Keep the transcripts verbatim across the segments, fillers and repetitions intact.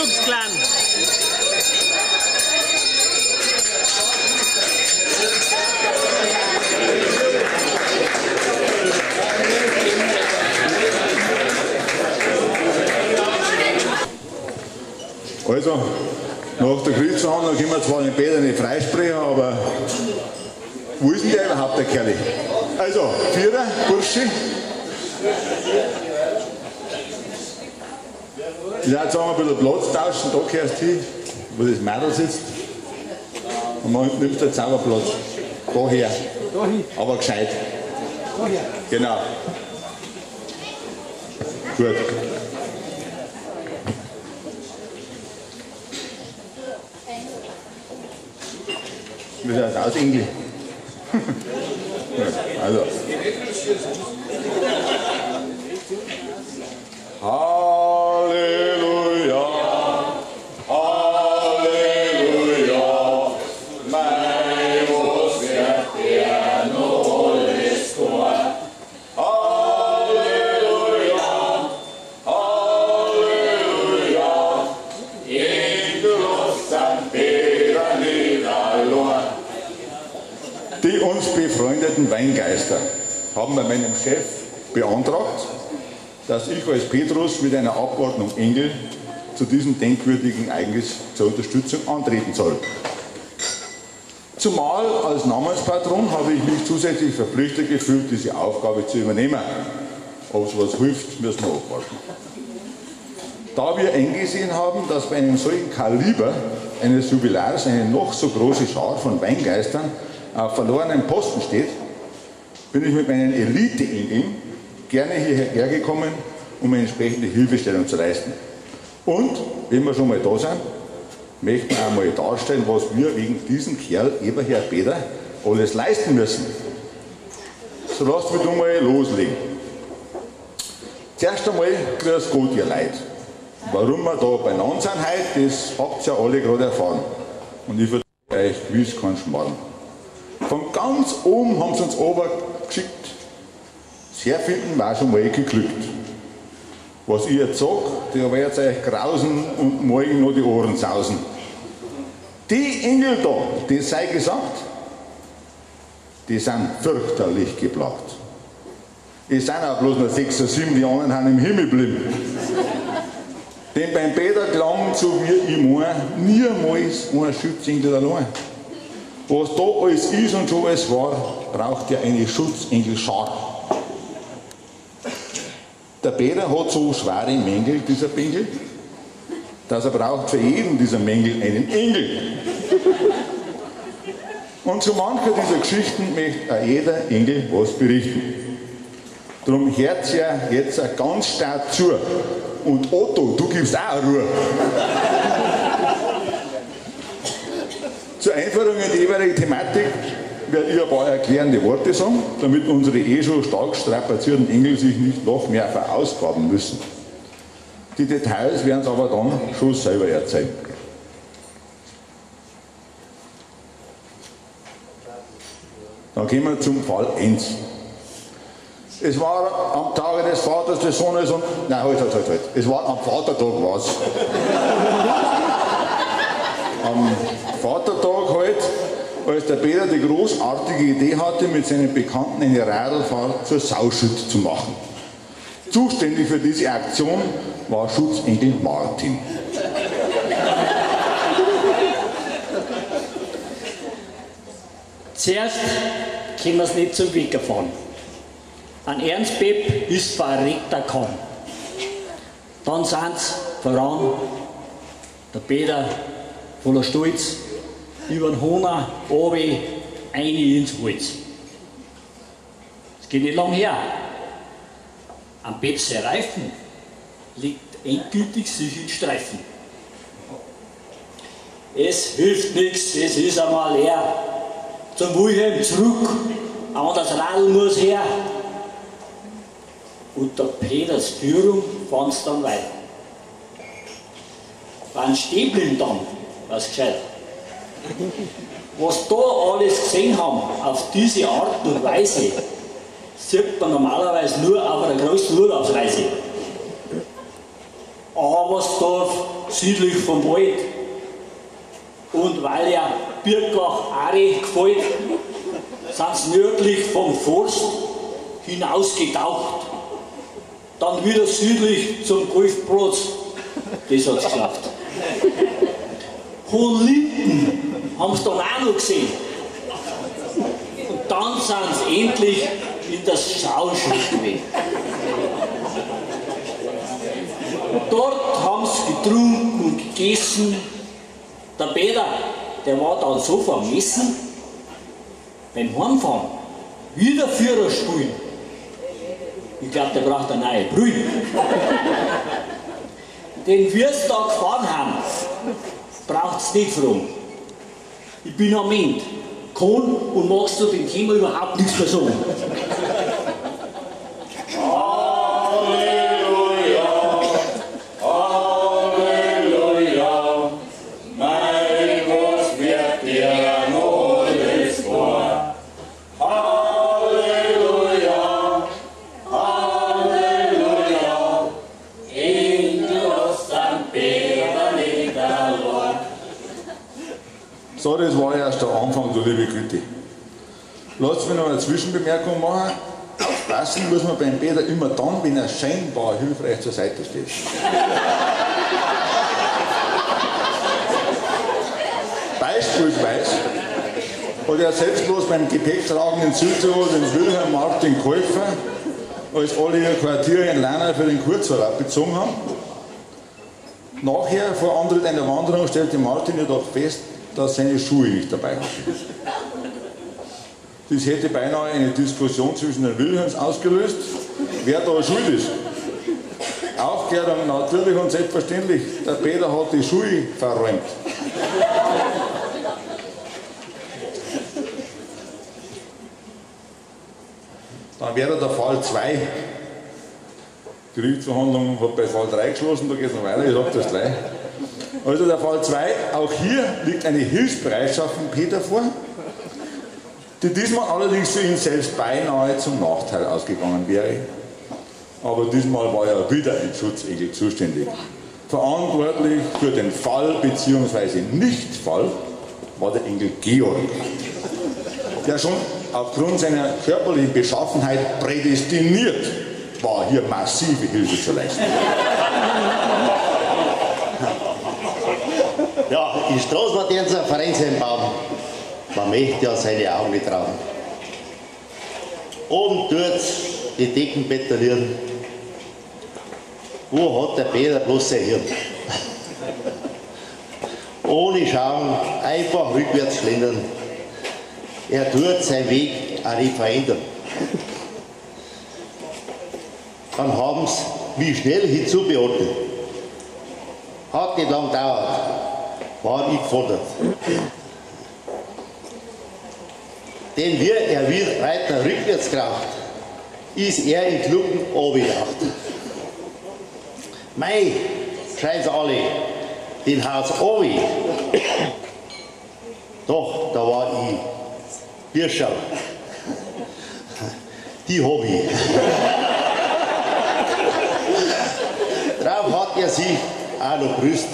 Nachwuchsklan. Also, nach der Kriegsverhandlung können wir zwar den Peter nicht freisprechen, aber wo ist denn der überhaupt, der Kerl? Also, Vierer, Bursche. Ja, jetzt haben wir ein bisschen Platz tauschen, da gehörst du hin, wo das Mädel sitzt. Und man nimmt den Zauberplatz. Daher. Aber gescheit. Genau. Gut. Wie sieht das aus, Engel? Also. Halleluja, Halleluja, mein was wird der noch alles tun. Halleluja, Halleluja, endlos sind Peter nicht allein. Die uns befreundeten Weingeister haben bei meinem Chef beantragt, dass ich als Petrus mit einer Abordnung Engel zu diesem denkwürdigen Ereignis zur Unterstützung antreten soll. Zumal als Namenspatron habe ich mich zusätzlich verpflichtet gefühlt, diese Aufgabe zu übernehmen. Ob es was hilft, müssen wir abwarten. Da wir eingesehen haben, dass bei einem solchen Kaliber eines Jubilars eine noch so große Schar von Weingeistern auf verlorenen Posten steht, bin ich mit meinen Elite-Engeln gerne hierher gekommen, um eine entsprechende Hilfestellung zu leisten. Und, wenn wir schon mal da sind, möchten wir einmal darstellen, was wir wegen diesem Kerl, Eberherr Peter, alles leisten müssen. So lasst mich doch mal loslegen. Zuerst einmal, grüß Gott, ihr Leute. Warum wir da beieinander sind heute, das habt ihr ja alle gerade erfahren. Und ich erzähle euch gewiss keinen Schmarrn. Von ganz oben haben sie uns ober geschickt. Das Herfinden war schon mal geglückt. Was ich jetzt sage, da werdet ihr euch grausen und morgen noch die Ohren sausen. Die Engel da, das sei gesagt, die sind fürchterlich geplagt. Es sind auch bloß noch sechs oder sieben, die anderen haben im Himmel geblieben. Denn beim Peter klang, so wie ich meine, niemals ein Schutzengel allein. Was da alles ist und schon alles war, braucht ja eine Schutzengelschar. Der Peter hat so schwere Mängel, dieser Bengel, dass er braucht für jeden dieser Mängel einen Engel. Und zu mancher dieser Geschichten möchte auch jeder Engel was berichten. Darum hört ja jetzt ganz stark zu. Und Otto, du gibst auch Ruhe. Zur Einführung in die jeweilige Thematik werde ich ein paar erklärende Worte sagen, damit unsere eh schon stark strapazierten Engel sich nicht noch mehr verausgaben müssen. Die Details werden es aber dann schon selber erzählen. Dann gehen wir zum Fall eins. Es war am Tage des Vaters, des Sohnes und... Nein, halt, halt, halt, halt. Es war am Vatertag was. Am Vatertag halt, als der Peter die großartige Idee hatte, mit seinen Bekannten eine Radlfahrt zur Sauschütt zu machen. Zuständig für diese Aktion war Schutzengel Martin. Zuerst können wir es nicht zum Wecker fahren. Ein Ernstbeb ist verreckter kann. Dann sind sie voran, der Peter voller Stolz, über den Hohner, runter, rein ins Holz. Es geht nicht lang her. Am Bett der Reifen liegt endgültig sich in Streifen. Es hilft nichts, es ist einmal leer. Zum Wilhelm zurück, aber das Radl muss her. Unter Peters Führung fahren sie dann weiter. Beim Stäbeln dann, was gescheit. Was da alles gesehen haben, auf diese Art und Weise, sieht man normalerweise nur auf einer großen Urlaubsreise. Aber was da südlich vom Wald. Und weil ja Birkach Ari gefällt, sind sie nördlich vom Forst hinausgetaucht. Dann wieder südlich zum Golfplatz. Das hat es geschafft. Hohenlinden haben sie dann auch noch gesehen. Und dann sind sie endlich in das Schauschritt gewesen. Dort haben sie getrunken und gegessen. Der Peter, der war dann so vermessen, beim Heimfahren wieder Führer spielen. Ich glaube, der braucht eine neue Brille. Den wir es da gefahren haben, braucht es nicht fragen. Ich bin am Ende. Kann und magst du dem Thema überhaupt nichts mehr sagen. So, das war erst der Anfang, du liebe Güte. Lasst mich noch eine Zwischenbemerkung machen. Aufpassen muss man beim Peter immer dann, wenn er scheinbar hilfreich zur Seite steht. Beispielsweise hat er selbstlos beim Gepäcktragen in Südtirol den Wilhelm Martin geholfen, als alle ihre Quartiere in Leinau für den Kurzurlaub bezogen haben. Nachher, vor Antritt einer Wanderung, stellte Martin jedoch fest, dass seine Schuhe nicht dabei hatten. Das hätte beinahe eine Diskussion zwischen den Wilhelms ausgelöst, wer da schuld ist. Aufklärung natürlich und selbstverständlich, der Peter hat die Schuhe verräumt. Dann wäre der Fall zwei. Die Gerichtsverhandlung hat bei Fall drei geschlossen, da geht es noch weiter, ich sage das gleich. Also der Fall zwei, auch hier liegt eine Hilfsbereitschaft von Peter vor, die diesmal allerdings für ihn selbst beinahe zum Nachteil ausgegangen wäre. Aber diesmal war ja wieder ein Schutzengel zuständig. Verantwortlich für den Fall bzw. Nichtfall war der Engel Georg, der schon aufgrund seiner körperlichen Beschaffenheit prädestiniert war, hier massive Hilfe zu leisten. Ja, die Straßenlaternen sind Vereinsheim bauen. Man möchte ja seine Augen nicht trauen. Oben tut's die Decken betonieren. Wo hat der Peter bloß sein Hirn? Ohne Schauen, einfach rückwärts schlendern. Er tut seinen Weg auch nicht verändern. Dann haben sie, wie schnell hinzubeordnet. Hat nicht lang gedauert, war ich gefordert. Denn wie er wieder weiter rückwärts kracht, ist er in Klucken abgedacht. Mei, schreien sie alle, den Haus obi. Doch, da war ich. Birschau. Die hab ich. Drauf hat er sich auch noch grüßt.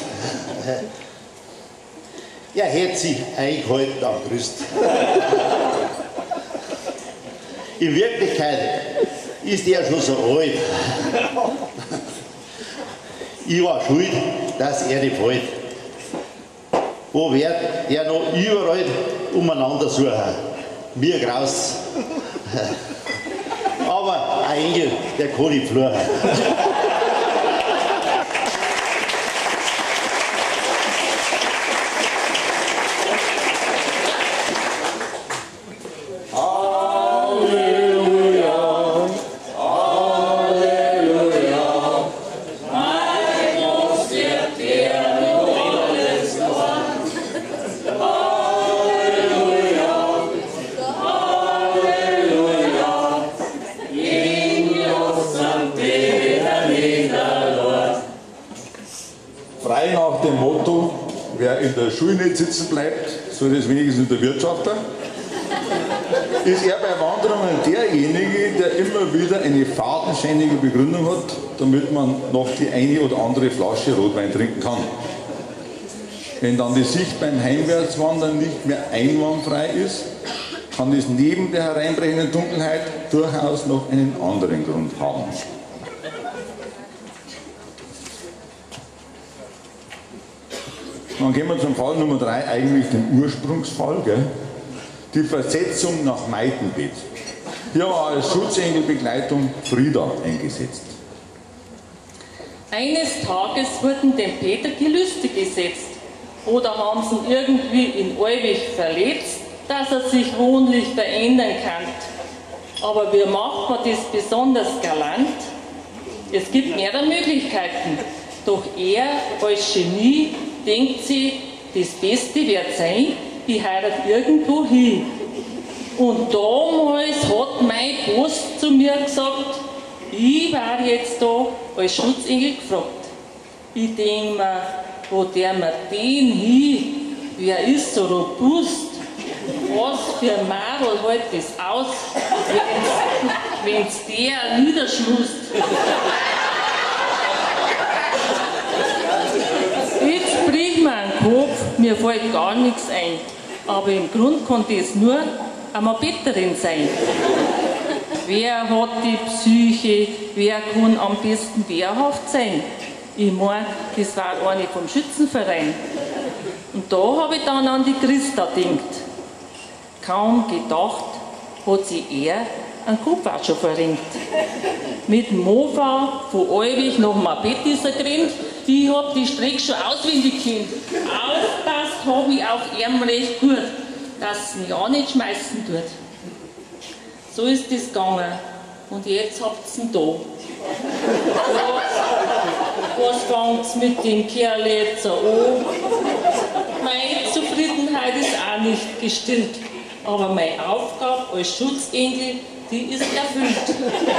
Er hätte sich eingehalten am Brust. In Wirklichkeit ist er schon so alt. Ich war schuld, dass er nicht fällt. Wo wird der noch überall umeinander suchen? Mir graust. Aber ein Engel, der kann nicht fluchen. Frei nach dem Motto, wer in der Schule nicht sitzen bleibt, soll das wenigstens in der Wirtschaft. ist er bei Wanderungen derjenige, der immer wieder eine fadenscheinige Begründung hat, damit man noch die eine oder andere Flasche Rotwein trinken kann. Wenn dann die Sicht beim Heimwärtswandern nicht mehr einwandfrei ist, kann es neben der hereinbrechenden Dunkelheit durchaus noch einen anderen Grund haben. Dann gehen wir zum Fall Nummer drei, eigentlich den Ursprungsfall, gell? Die Versetzung nach Meitenbett. Hier war als Schutzengelbegleitung Frieda eingesetzt. Eines Tages wurden dem Peter Gelüste gesetzt. Oder haben sie ihn irgendwie in Ewig verletzt, dass er sich wohnlich verändern kann. Aber wie macht man das besonders galant? Es gibt mehrere Möglichkeiten. Doch er als Genie denkt sich, das Beste wird sein, ich heirate irgendwo hin. Und damals hat mein Boss zu mir gesagt, ich war jetzt da als Schutzengel gefragt. Ich denke mir, wo der mir den hin, wer ist so robust? Was für ein Madel hält das aus, wenn es der niederschmust? Jetzt bricht mir ein Kopf, mir fällt gar nichts ein. Aber im Grund konnte es nur eine Mopedlerin sein. Wer hat die Psyche, wer kann am besten wehrhaft sein? Ich meine, das war eine vom Schützenverein. Und da habe ich dann an die Christa gedacht. Kaum gedacht, hat sie eher einen Kopf auch schon verrenkt. Mit dem Mofa von Ewig nach Moped ist er gerannt. Ich hab die Strecke schon auswendig kennt. Aufpasst habe ich auf ihm recht gut, dass es mich auch nicht schmeißen tut. So ist das gegangen. Und jetzt habt ihr ihn da. Was, was fängt's mit dem Kerl jetzt an? Meine Zufriedenheit ist auch nicht gestillt. Aber meine Aufgabe als Schutzengel, die ist erfüllt.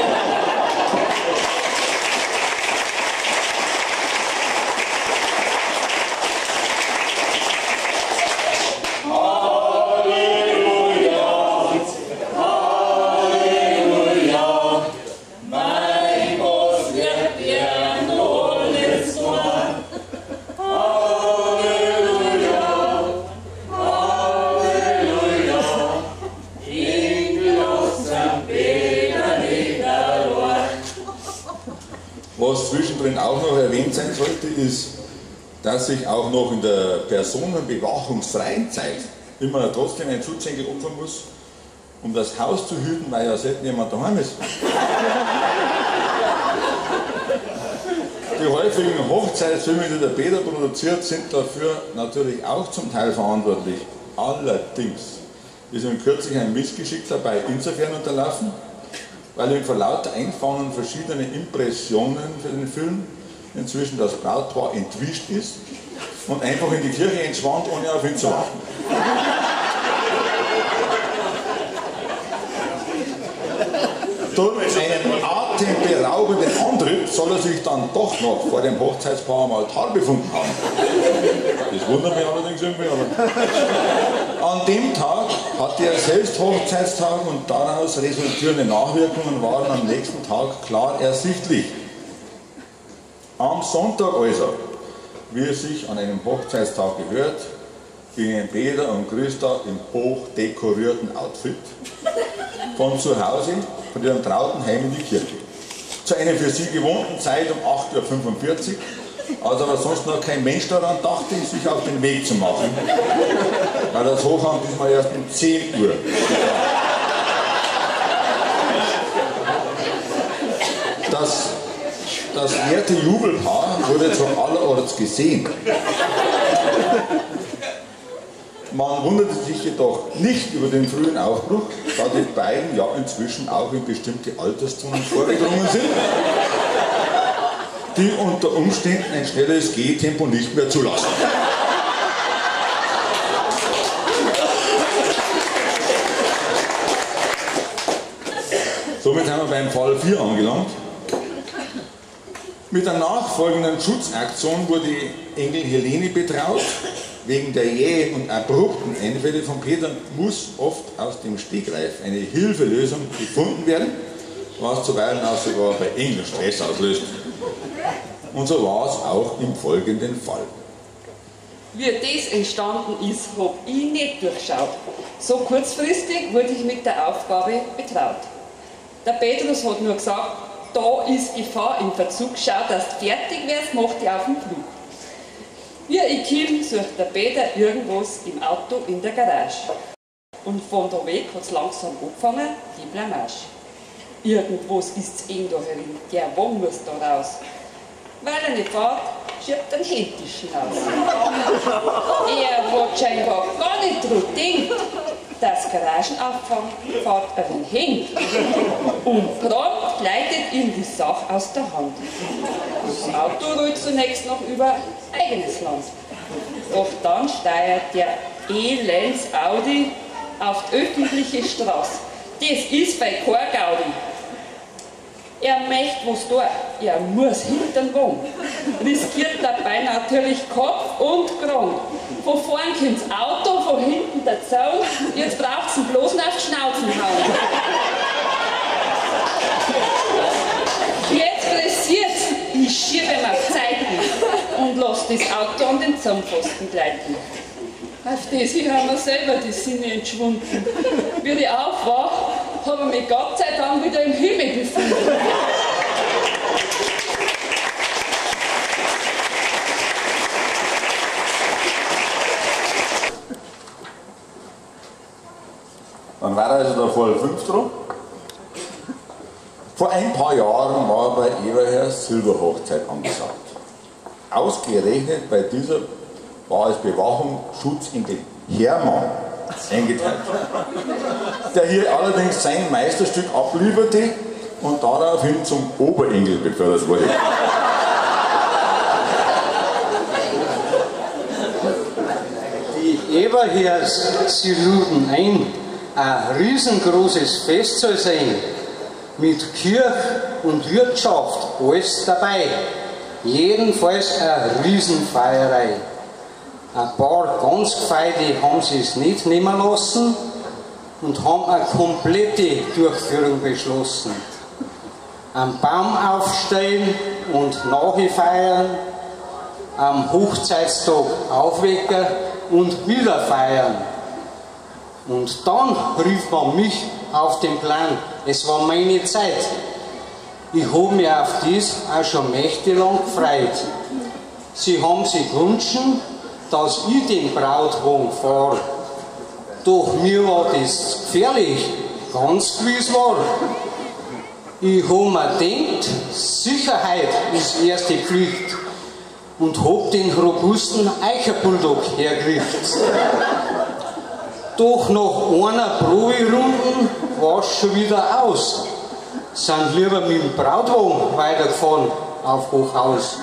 Was zwischendrin auch noch erwähnt sein sollte, ist, dass sich auch noch in der personenbewachungsfreien Zeit immer trotzdem ein Schutzengel opfern muss, um das Haus zu hüten, weil ja selten jemand daheim ist. Die häufigen Hochzeitsfilme, die der Peter produziert, sind dafür natürlich auch zum Teil verantwortlich. Allerdings ist ihm kürzlich ein Missgeschick dabei insofern unterlaufen, weil ihm vor lauter Einfangen verschiedene Impressionen für den Film inzwischen das Brautpaar entwischt ist und einfach in die Kirche entschwand, ohne auf ihn zu warten. Durch einen atemberaubenden Antrieb soll er sich dann doch noch vor dem Hochzeitspaar am Altar befunden haben. Das wundert mich allerdings irgendwie, aber an dem Tag hatte er selbst Hochzeitstag und daraus resultierende Nachwirkungen waren am nächsten Tag klar ersichtlich. Am Sonntag also, wie es sich an einem Hochzeitstag gehört, gingen Peter und Christa im hochdekorierten Outfit von zu Hause, von ihrem trauten Heim in die Kirche. Zu einer für sie gewohnten Zeit um acht Uhr fünfundvierzig, als aber sonst noch kein Mensch daran dachte, sich auf den Weg zu machen. Weil das Hochamt ist mal erst um zehn Uhr. Das, das werte Jubelpaar wurde von allerorts gesehen. Man wunderte sich jedoch nicht über den frühen Aufbruch, da die beiden ja inzwischen auch in bestimmte Alterszonen vorgedrungen sind, die unter Umständen ein schnelles Gehtempo nicht mehr zulassen. Somit sind wir beim Fall vier angelangt. Mit der nachfolgenden Schutzaktion wurde Engel Helene betraut Wegen der jähen und abrupten Einfälle von Peter muss oft aus dem Stegreif eine Hilfelösung gefunden werden, was zuweilen auch sogar bei Engel Stress auslöst. Und so war es auch im folgenden Fall. Wie das entstanden ist, habe ich nicht durchschaut. So kurzfristig wurde ich mit der Aufgabe betraut. Der Petrus hat nur gesagt, da ist Gefahr im Verzug, schau, dass du fertig wärst, mach dich auf den Flug. Wie ich komme, sucht der Peter irgendwas im Auto in der Garage. Und von da weg hat es langsam angefangen, die Blamage. Irgendwas ist eng da herin, der Wagen muss da raus. Weil er nicht fährt, schiebt den Händischen aus. Er hat scheinbar gar nicht dran gedacht, dass Garagenauffang fährt er den Händ. Und prompt gleitet ihm die Sache aus der Hand. Das Auto rollt zunächst noch über eigenes Land. Doch dann steuert der Elends Audi auf die öffentliche Straße. Das ist bei kein Gaudi. Er möchte was tun, er muss hinter den Wagen. Riskiert dabei natürlich Kopf und Kragen. Von vorn kommt das Auto, von hinten der Zaun, jetzt braucht es ihn bloß noch auf die Schnauzen hauen. Jetzt pressiert ich schiebe ihm auf Zeiten und lasse das Auto an den Zaunpfosten gleiten. Auf das hier haben wir selber die Sinne entschwunden. Wie ich aufwache, habe ich mich Gott sei Dank wieder im Himmel befunden. Dann war also der Fall fünf dran. Vor ein paar Jahren war bei Eberherrs Silberhochzeit angesagt. Ausgerechnet bei dieser war als Bewachung Schutzengel Hermann eingeteilt, der hier allerdings sein Meisterstück ablieferte und daraufhin zum Oberengel befördert wurde. Die Eberherrs, sie luden ein, ein riesengroßes Fest soll sein, mit Kirche und Wirtschaft, alles dabei. Jedenfalls eine Riesenfeierei. Ein paar ganz Gefeite haben sie es nicht nehmen lassen und haben eine komplette Durchführung beschlossen. Einen Baum aufstellen und nachfeiern, am Hochzeitstag aufwecken und wieder feiern. Und dann rief man mich auf den Plan. Es war meine Zeit. Ich habe mich auf dies auch schon mächtig-lang gefreut. Sie haben sich gewünscht, dass ich den Brautwagen fahre. Doch mir war das gefährlich, ganz gewiss war. Ich habe mir gedacht, Sicherheit ist erste Pflicht und habe den robusten Eicherbulldog hergerichtet. Doch nach einer Proberunde war es schon wieder aus. Sind lieber mit dem Brautwagen weitergefahren auf Hochhaus.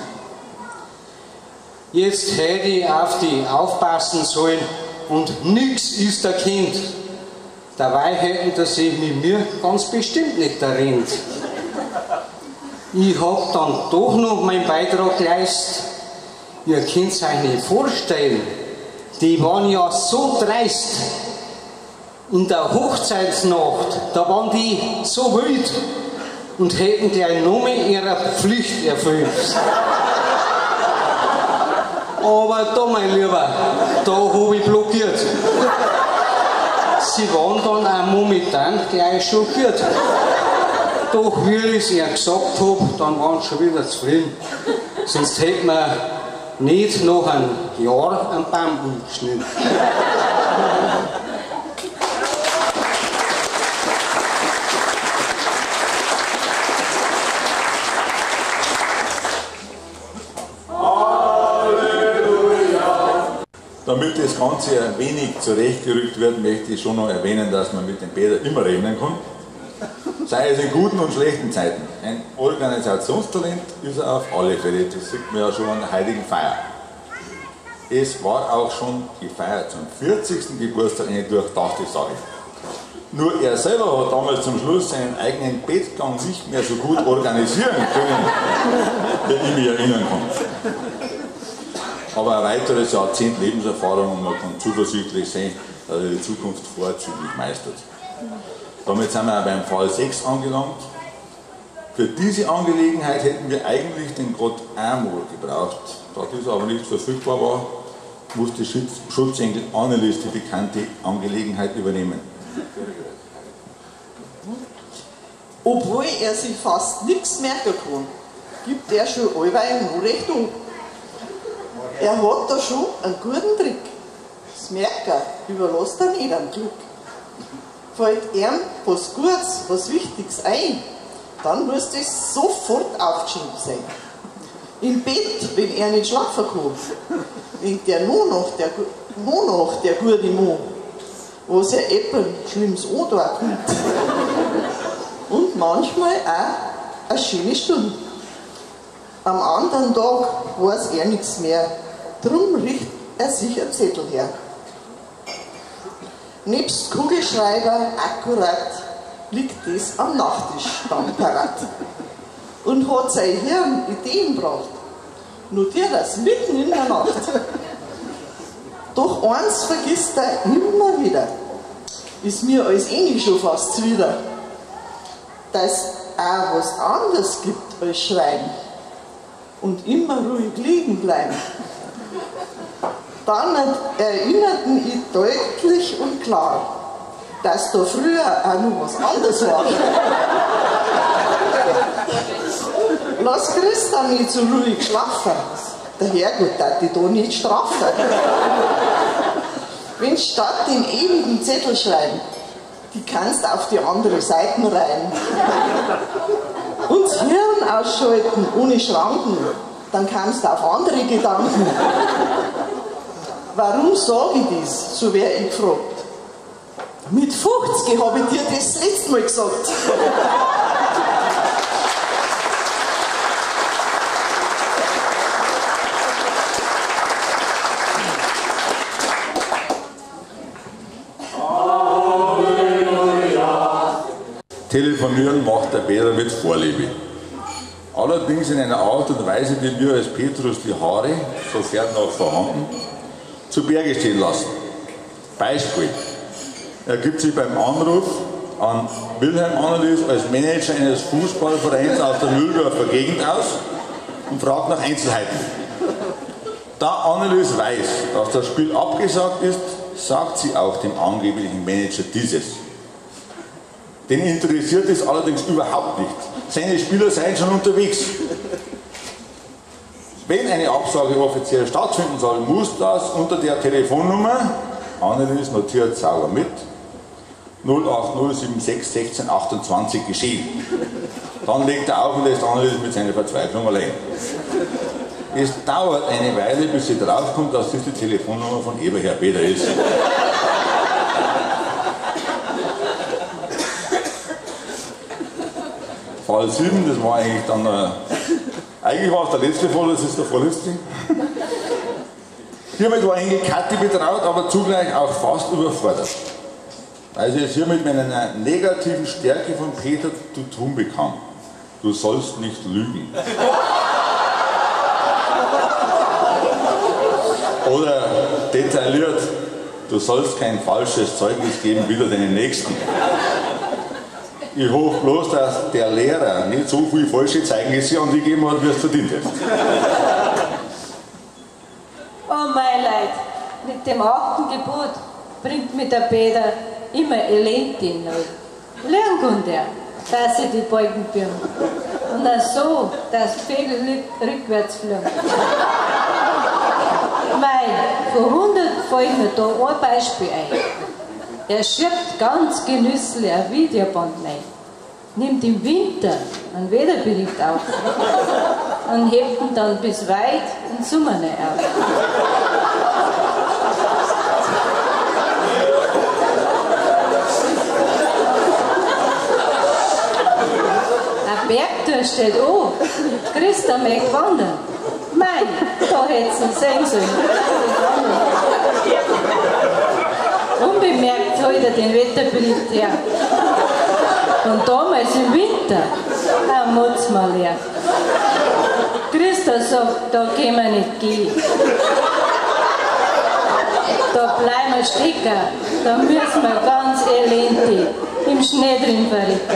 Jetzt hätte ich auf die aufpassen sollen und nix ist erkannt. Dabei hätten sie mit mir ganz bestimmt nicht errennt. Ich hab dann doch noch meinen Beitrag geleistet. Ihr könnt es euch nicht vorstellen, die waren ja so dreist. In der Hochzeitsnacht, da waren die so wild und hätten gleich nur mehr ihre Pflicht erfüllt. Aber da, mein Lieber, da habe ich blockiert. Sie waren dann auch momentan gleich schockiert. Doch wie ich es ihr gesagt habe, dann waren sie schon wieder zufrieden. Sonst hätten wir nicht nach einem Jahr einen Baum umgeschnitten. Damit das Ganze ein wenig zurechtgerückt wird, möchte ich schon noch erwähnen, dass man mit dem Peter immer rechnen kann. Sei es in guten und schlechten Zeiten. Ein Organisationstalent ist er auf alle Fälle, das sieht man ja schon an der heutigen Feier. Es war auch schon die Feier zum vierzigsten Geburtstag eine durchdachte Sache. Nur er selber hat damals zum Schluss seinen eigenen Bettgang nicht mehr so gut organisieren können, wie ich mich erinnern kann. aber ein weiteres Jahrzehnt Lebenserfahrung und man kann zuversichtlich sein, dass er die Zukunft vorzüglich meistert. Damit sind wir auch beim Fall sechs angelangt. Für diese Angelegenheit hätten wir eigentlich den Gott Amor gebraucht. Da dieser aber nicht verfügbar war, musste Schutzengel Annelies die bekannte Angelegenheit übernehmen. Obwohl er sich fast nichts merken kann, gibt er schon allweil noch recht an. Er hat da schon einen guten Trick. Das Merken überlässt er nicht am Glück. Fällt ihm was Gutes, was Wichtiges ein, dann muss das sofort aufgeschrieben sein. Im Bett, wenn er nicht schlafen kann, denkt er nur noch der, nur noch der gute Mann, was er eben Schlimmes da kommt. Und manchmal auch eine schöne Stunde. Am anderen Tag weiß er nichts mehr, drum richtet er sich einen Zettel her. Nebst Kugelschreiber akkurat liegt es am Nachttisch dann parat. Und hat sein Hirn Ideen gebracht, notiert das mitten in der Nacht. Doch eins vergisst er immer wieder, ist mir als Englisch schon fast zuwider, dass es auch was anderes gibt als Schreiben und immer ruhig liegen bleiben. Dann erinnert mich deutlich und klar, dass da früher auch noch was anderes war. Lass Christa nicht so ruhig schlafen, der Herrgott darf dich da nicht strafen. Wenn statt den ewigen Zettel schreiben, die kannst auf die andere Seite rein. Und das Hirn ausschalten ohne Schranken, dann kannst du auf andere Gedanken. Warum sage ich das? So wäre ich gefragt. Mit fünfzig habe ich dir das letzte Mal gesagt. Telefonieren macht der Peter mit Vorliebe. Allerdings in einer Art und Weise, die wir als Petrus die Haare, sofern noch vorhanden, zu Berge stehen lassen. Beispiel. Er gibt sich beim Anruf an Wilhelm Annelies als Manager eines Fußballvereins aus der Mühldorfer Gegend aus und fragt nach Einzelheiten. Da Annelies weiß, dass das Spiel abgesagt ist, sagt sie auch dem angeblichen Manager dieses. Den interessiert es allerdings überhaupt nicht. Seine Spieler seien schon unterwegs. Wenn eine Absage offiziell stattfinden soll, muss das unter der Telefonnummer, Annelies notiert sauber mit, null acht null sieben sechs sechzehn achtundzwanzig geschehen. Dann legt er auf und lässt Annelies mit seiner Verzweiflung allein. Es dauert eine Weile, bis sie draufkommt, dass das die Telefonnummer von Eberherr Peter ist. Fall sieben, das war eigentlich dann, äh, eigentlich war es der letzte Fall, das ist der vorletzte. Hiermit war eigentlich Kathi betraut, aber zugleich auch fast überfordert. Also es hiermit mit einer negativen Stärke von Peter zu tun bekam. Du sollst nicht lügen. Oder detailliert, du sollst kein falsches Zeugnis geben, wieder deinen Nächsten. Ich hoffe bloß, dass der Lehrer nicht so viel falsche Zeugnisse an dich gegeben hat, wie es verdient hat. Oh mein Leid, mit dem achten Gebot bringt mir der Peter immer Elend in Not. Lernen kann der, dass sie die Balken führen. Und auch so, dass Vögel rückwärts fliegen. Mei, vor hundert fällt mir da ein Beispiel ein. Er schiebt ganz genüsslich ein Videoband rein, nimmt im Winter einen Wetterbericht auf und hebt ihn dann bis weit in Sommer auf. Ein Bergtour steht an, Christa möchte wandern. Mei, da hätte sie ihn sehen sollen. Unbemerkt hält er den Wetterbericht her. Und damals im Winter, ein Mutzmal leer. Christus sagt, da können wir nicht gehen. Da bleiben wir stecken, da müssen wir ganz elendig im Schnee drin verrecken.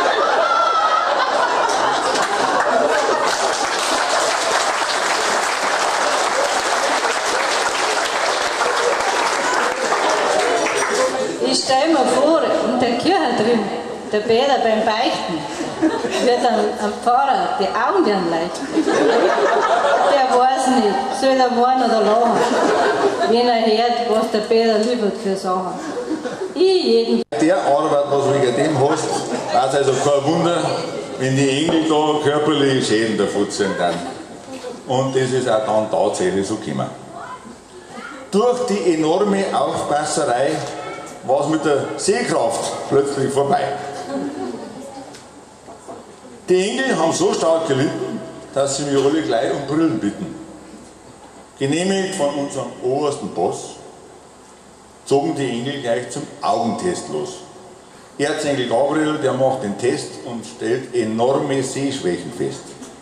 Ich stelle mir vor, in der Kirche drin, der Peter beim Beichten, wird am, am Pfarrer die Augen werden leicht. Der weiß nicht, soll er weinen oder lachen, wenn er hört, was der Peter liefert für Sachen. Ich jeden. Der Arbeit, was du wegen dem hast, war es also kein Wunder, wenn die Engel da körperliche Schäden davon ziehen dann. Und das ist auch dann tatsächlich so gekommen. Durch die enorme Aufpasserei war es mit der Sehkraft plötzlich vorbei. Die Engel haben so stark gelitten, dass sie mich alle gleich um Brillen bitten. Genehmigt von unserem obersten Boss, zogen die Engel gleich zum Augentest los. Erzengel Gabriel, der macht den Test und stellt enorme Sehschwächen fest.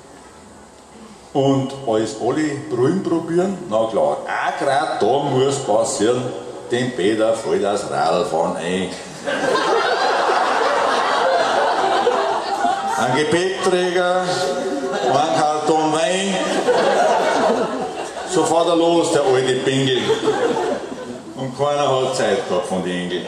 Und als alle Brillen probieren, na klar, auch gerade da muss passieren, dem Peter fällt das Radlfahren ein. Ein Gepäckträger, ein Karton Wein. So fährt er los, der alte Bengel. Und keiner hat Zeit gehabt von den Engeln.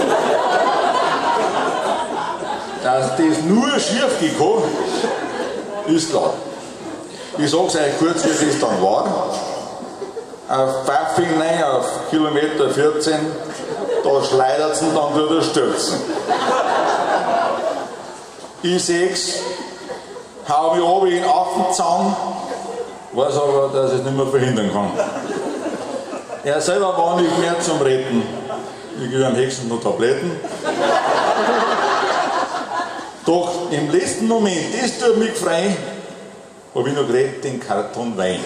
Dass das nur schief gekommen ist klar. Ich sag's euch kurz, wie das dann war. Auf Pfaffing rein, auf Kilometer vierzehn, da schleudert es dann durch das Stürzen. Ich seh's, hau mich runter in den Affenzahn, weiß aber, dass ich es nicht mehr verhindern kann. Er selber war nicht mehr zum Retten. Ich gebe am Hexen noch Tabletten. Doch im letzten Moment, das tut mich frei, habe ich noch geredet, den Karton Wein.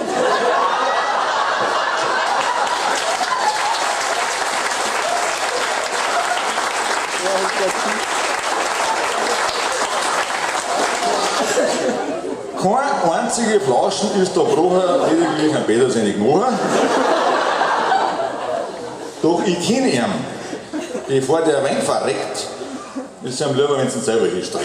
Keine einzige Flasche ist da gebrochen, lediglich ein Peter seine gemacht. Doch ich kenne ihn, bevor der Wein verreckt, ist ihm lieber, wenn es ihn selber hinstreckt.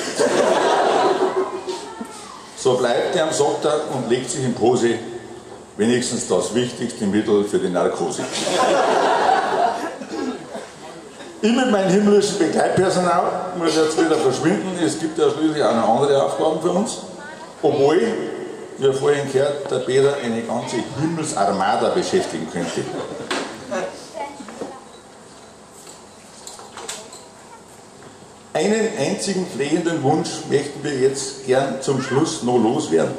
So bleibt er, sagt er, und legt sich in Pose, wenigstens das wichtigste Mittel für die Narkose. Ich mit meinem himmlischen Begleitpersonal muss jetzt wieder verschwinden, es gibt ja schließlich auch noch andere Aufgaben für uns. Obwohl, wie vorhin gehört, der Peter eine ganze Himmelsarmada beschäftigen könnte. Einen einzigen flehenden Wunsch möchten wir jetzt gern zum Schluss noch loswerden.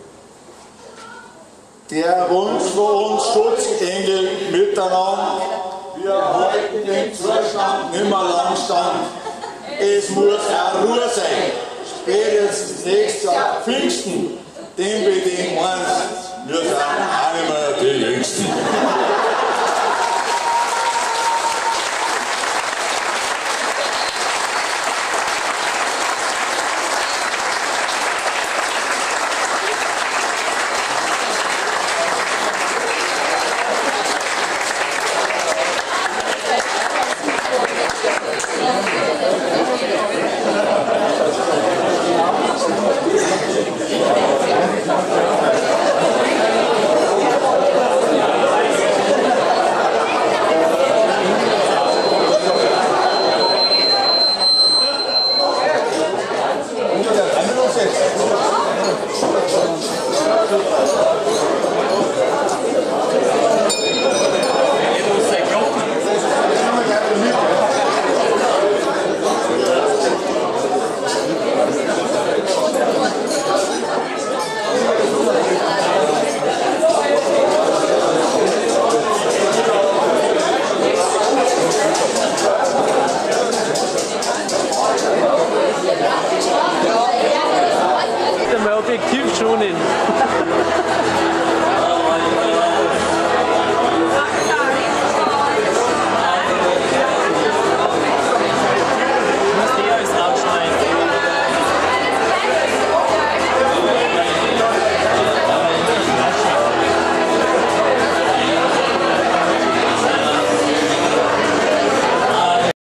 Der Wunsch für uns Schutzengel miteinander, wir halten den Zustand nimmer lang stand. Es muss auch Ruhe sein, spätestens nächstes Jahr Pfingsten, dem wir den eins, wir sind auch nicht mehr die Jüngsten.